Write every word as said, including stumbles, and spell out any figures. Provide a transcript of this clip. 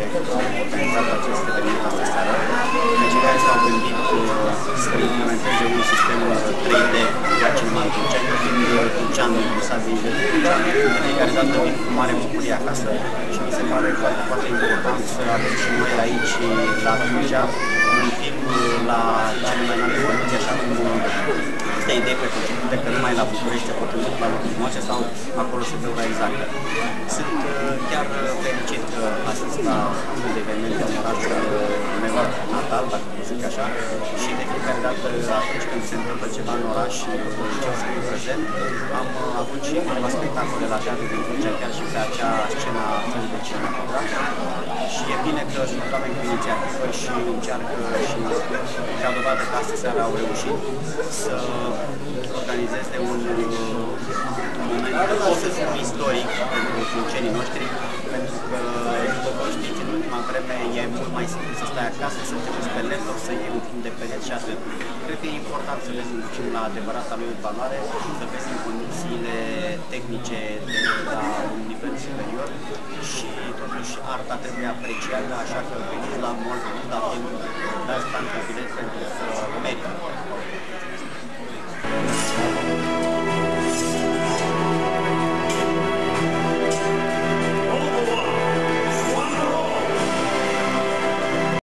au organizat acest eveniment astă seară, pe cei care s-au gândit să implementeze un sistem trei D la cinematografie, fiind Tulceanul, Sabi, de fiecare dată vin cu mare bucurie acasă și mi se pare foarte, foarte important să avem și noi aici, la Tulcea, un film la cele mai înalte condiții, așa cum este idei preconcepute că numai la București se pot întâmpla lucruri frumoase sau acolo se dă exactă. Sunt chiar fericit că asist la un eveniment în orașul meu natal, dacă pot zic așa, și de fiecare dată atunci când se întâmplă ceva în oraș și încep să fiu prezent, am avut și câteva spectacole la teatru din Tulcea, chiar și pe acea scenă a țării de cinematograf. Și e bine că sunt oameni cu inițiativă și încearcă și ca dovadă că astă seară au reușit să organizeze un moment, pot să spun, istoric pentru tulcenii noștri, pentru că, după cum știți, în ultima vreme e mult mai simplu să stai acasă, să te uiți pe laptop, să iei un film de pe net și atât. Cred că e important să vezi un film la adevărata lui valoare, să vezi în condițiile tehnice de la un nivel superior și totuși arta trebuie apreciată, așa că veniți la mall, veniți la film, dați bani pe bilet pentru că merită.